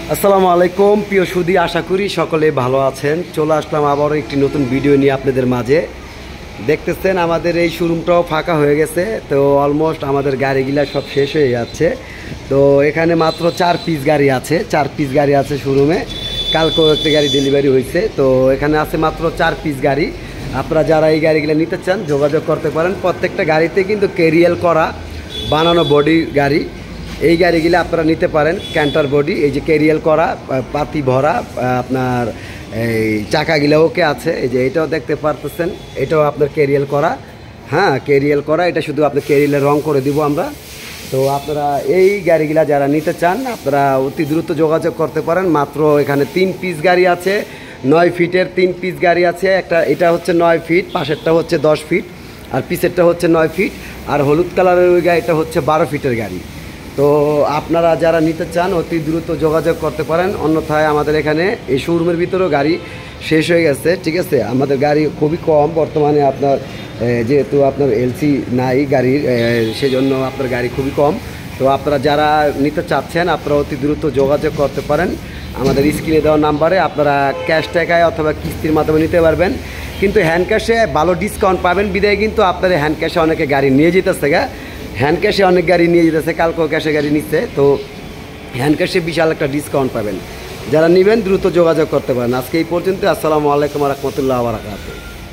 আসসালামু আলাইকুম প্রিয় সুধী, আশা করি সকলে ভালো আছেন। চলে আসলাম আবারও একটি নতুন ভিডিও নিয়ে আপনাদের মাঝে। দেখতেছেন আমাদের এই শোরুমটাও ফাঁকা হয়ে গেছে, তো অলমোস্ট আমাদের গাড়িগুলা সব শেষ হয়ে যাচ্ছে। তো এখানে মাত্র 4 পিস গাড়ি আছে, 4 পিস গাড়ি আছে শোরুমে। কালকেও একটা গাড়ি ডেলিভারি হয়েছে, তো এখানে আছে মাত্র 4 পিস গাড়ি। আপনারা যারা এই গাড়িগুলো নিতে চান যোগাযোগ করতে পারেন। প্রত্যেকটা গাড়িতে কিন্তু ক্যারিয়াল করা বানানো বডি গাড়ি। এই গাড়িগুলো আপনারা নিতে পারেন, ক্যান্টার বডি, এই যে ক্যারিয়াল করা পাতি ভরা আপনার এই চাকাগুলো ওকে আছে। এই যে এটাও দেখতে পারতেছেন, এটাও আপনার ক্যারিয়াল করা। হ্যাঁ, ক্যারিয়াল করা, এটা শুধু আপনার ক্যারিয়ালের রং করে দিব আমরা। তো আপনারা এই গাড়িগুলা যারা নিতে চান আপনারা অতি দ্রুত যোগাযোগ করতে পারেন। মাত্র এখানে 3 পিস গাড়ি আছে, 9 ফিটের 3 পিস গাড়ি আছে। এটা হচ্ছে 9 ফিট, পাশেরটা হচ্ছে 10 ফিট, আর পিছেরটা হচ্ছে 9 ফিট, আর হলুদ কালারের ওই গাড়িটা হচ্ছে 12 ফিটের গাড়ি। তো আপনারা যারা নিতে চান অতি দ্রুত যোগাযোগ করতে পারেন, অন্যথায় আমাদের এখানে এই শোরুমের ভিতরেও গাড়ি শেষ হয়ে গেছে। ঠিক আছে, আমাদের গাড়ি খুবই কম বর্তমানে। আপনার যেহেতু আপনার এলসি নাই গাড়ির, সেজন্য আপনার গাড়ি খুবই কম। তো আপনারা যারা নিতে চাচ্ছেন আপনারা অতি দ্রুত যোগাযোগ করতে পারেন আমাদের স্ক্রিনে দেওয়া নাম্বারে। আপনারা ক্যাশ টাকায় অথবা কিস্তির মাধ্যমে নিতে পারবেন, কিন্তু হ্যান্ড ক্যাশে ভালো ডিসকাউন্ট পাবেন বিদায় কিন্তু আপনার হ্যান্ড ক্যাশে অনেকে গাড়ি নিয়ে যেতেছে হ্যান্ড ক্যাশে অনেক গাড়ি নিয়ে যেতেছে, কালকেও ক্যাশে গাড়ি নিচ্ছে। তো হ্যান্ড ক্যাশে বিশাল একটা ডিসকাউন্ট পাবেন। যারা নেবেন দ্রুত যোগাযোগ করতে পারেন। আজকে এই পর্যন্ত। আসসালামু আলাইকুম ওয়া রাহমাতুল্লাহি ওয়া বারাকাতুহু।